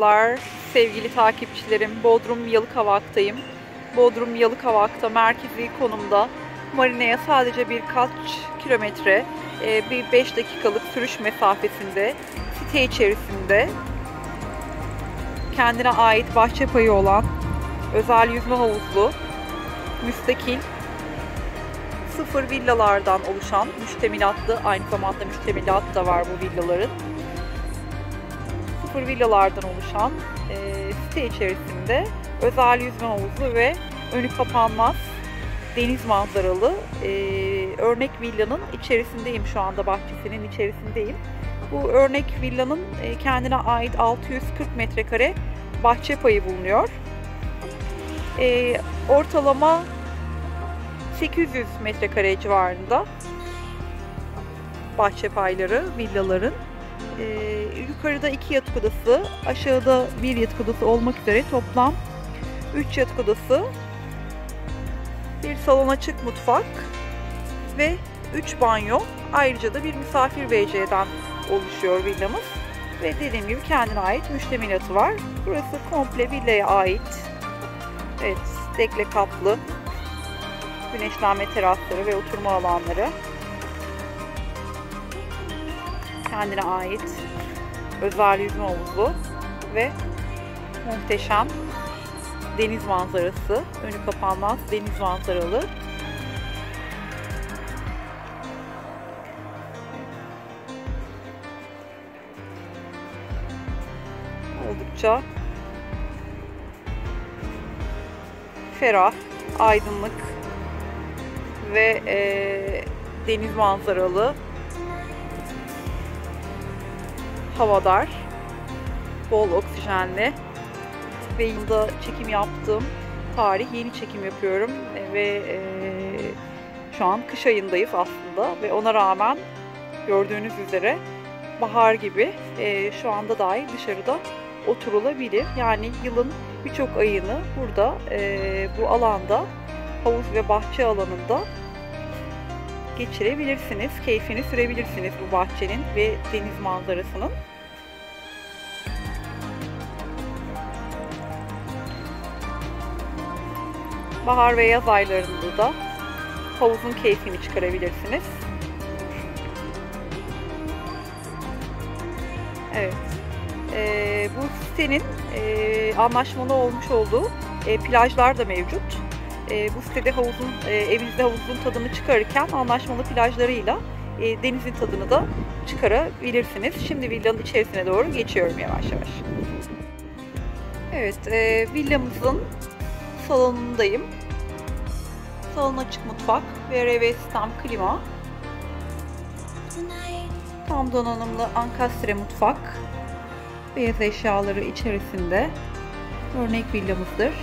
Merhabalar sevgili takipçilerim. Bodrum Yalıkavak'tayım. Bodrum Yalıkavak'ta merkezi konumda, marinaya sadece birkaç kilometre, bir 5 dakikalık sürüş mesafesinde, site içerisinde kendine ait bahçe payı olan özel yüzme havuzlu, müstakil, sıfır villalardan oluşan, müştemilatlı, aynı zamanda müştemilat da var bu villaların. Sıfır villalardan oluşan site içerisinde özel yüzme havuzu ve önü kapanmaz deniz manzaralı örnek villanın içerisindeyim şu anda, bahçesinin içerisindeyim. Bu örnek villanın kendine ait 640 metrekare bahçe payı bulunuyor. Ortalama 800 metrekare civarında bahçe payları villaların. Yukarıda 2 yatak odası, aşağıda 1 yatak odası olmak üzere toplam 3 yatak odası, bir salon açık mutfak ve 3 banyo. Ayrıca da bir misafir WC'den oluşuyor villamız. Ve dediğim gibi kendine ait müştemilatı var. Burası komple villaya ait. Evet, dekle kaplı, güneşlenme terasları ve oturma alanları. Kendine ait özel yüzme havuzu ve muhteşem deniz manzarası, önü kapanmaz deniz manzaralı. Oldukça ferah, aydınlık ve deniz manzaralı, havadar, bol oksijenli ve yılda çekim yaptığım tarih, yeni çekim yapıyorum ve şu an kış ayındayız aslında ve ona rağmen gördüğünüz üzere bahar gibi şu anda dahi dışarıda oturulabilir. Yani yılın birçok ayını burada bu alanda, havuz ve bahçe alanında geçirebilirsiniz. Keyfini sürebilirsiniz bu bahçenin ve deniz manzarasının. Bahar ve yaz aylarında da havuzun keyfini çıkarabilirsiniz. Evet. Bu sitenin anlaşmalı olmuş olduğu plajlar da mevcut. Bu sitede evinizde havuzun tadını çıkarırken anlaşmalı plajlarıyla denizin tadını da çıkarabilirsiniz. Şimdi villanın içerisine doğru geçiyorum yavaş yavaş. Evet, villamızın salonundayım. Salon açık mutfak ve RV sistem klima. Tam donanımlı ankastre mutfak. Beyaz eşyaları içerisinde. Örnek villamızdır.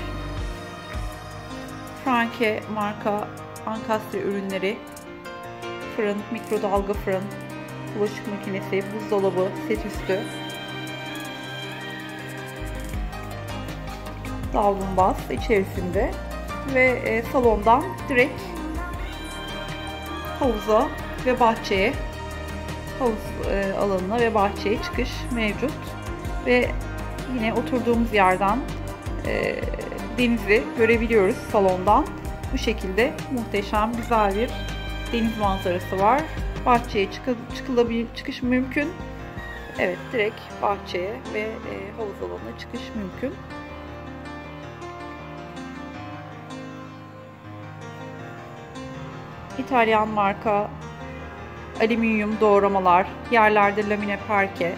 Franke marka ankastre ürünleri, fırın, mikrodalga fırın, bulaşık makinesi, buzdolabı, set üstü, davlumbaz içerisinde ve salondan direkt havuza ve bahçeye, havuz alanına ve bahçeye çıkış mevcut ve yine oturduğumuz yerden denizi görebiliyoruz salondan. Bu şekilde muhteşem, güzel bir deniz manzarası var. Bahçeye çıkış mümkün. Evet, direkt bahçeye ve havuz alanına çıkış mümkün. İtalyan marka alüminyum doğramalar, yerlerde lamine parke,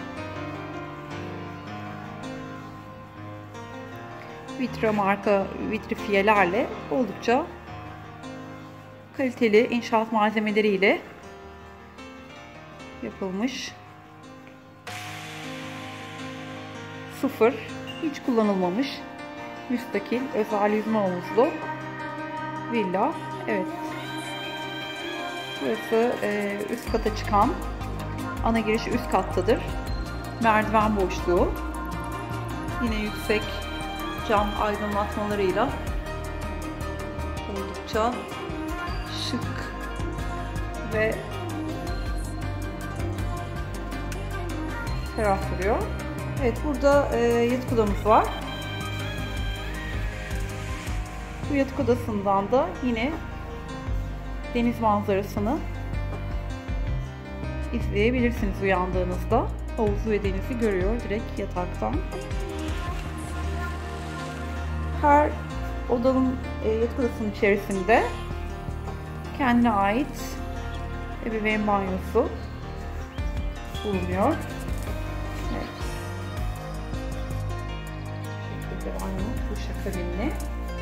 Vitra marka vitrifiyelerle oldukça kaliteli inşaat malzemeleriyle yapılmış, sıfır, hiç kullanılmamış, müstakil, özel yüzme havuzlu villa. Evet, burası üst kata çıkan, ana girişi üst kattadır. Merdiven boşluğu, yine yüksek cam aydınlatmalarıyla oldukça şık ve ferah duruyor. Evet, burada yatak odamız var. Bu yatak odasından da yine deniz manzarasını izleyebilirsiniz uyandığınızda. Havuzu ve denizi görüyor direkt yataktan. Her odanın yatak odasının içerisinde kendine ait ebeveyn banyosu bulunuyor. Evet. Şekilde banyo, duşakabinli.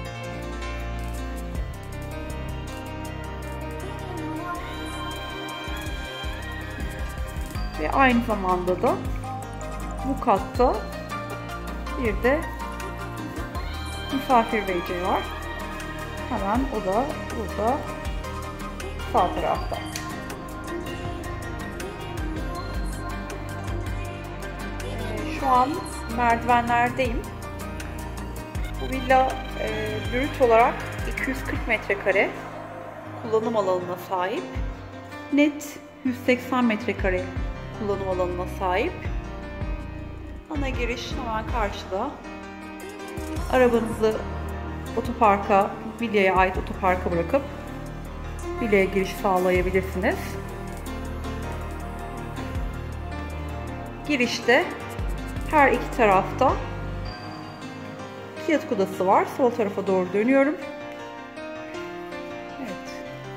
Ve aynı zamanda da bu katta bir de misafir beyceği var. Hemen o da burada sağ tarafta. Şu an merdivenlerdeyim. Bu villa brüt olarak 240 metrekare kullanım alanına sahip. Net 180 metrekare kullanım alanına sahip. Ana giriş hemen karşıda. Arabanızı otoparka, villaya ait otoparka bırakıp villaya giriş sağlayabilirsiniz. Girişte her iki tarafta iki yatak odası var. Sol tarafa doğru dönüyorum. Evet.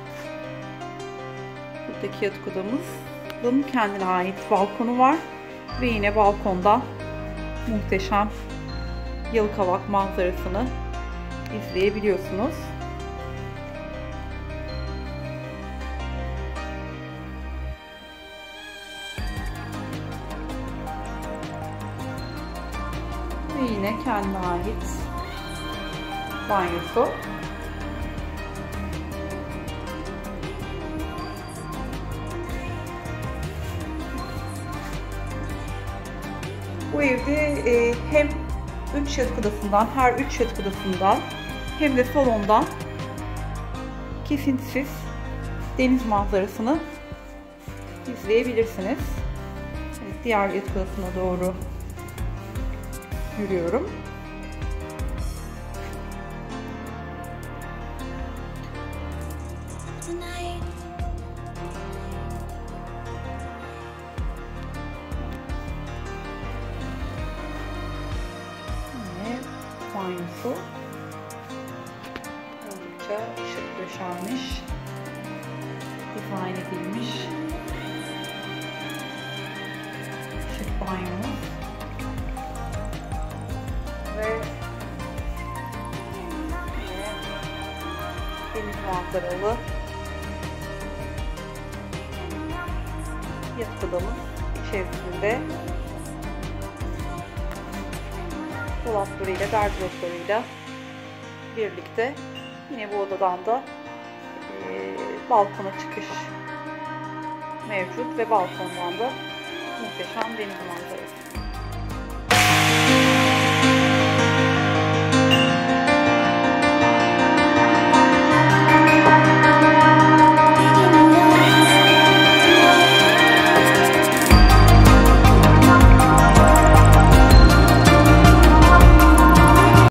Buradaki yatak odamızın kendine ait balkonu var. Ve yine balkondan muhteşem Yalıkavak manzarasını izleyebiliyorsunuz. Ve yine kendine ait banyosu. Bu evde hem 3 yatak odasından, her 3 yatak odasından hem de salondan kesintisiz deniz manzarasını izleyebilirsiniz. Evet, diğer yatak odasına doğru yürüyorum. Banyosu oldukça ışık döşenmiş, dizayn edilmiş şık banyomuz ve yine deniz manzaralı yatak odamız içerisinde dolaplarıyla, gardıroplarıyla birlikte yine bu odadan da balkona çıkış mevcut ve balkondan da muhteşem deniz manzarası.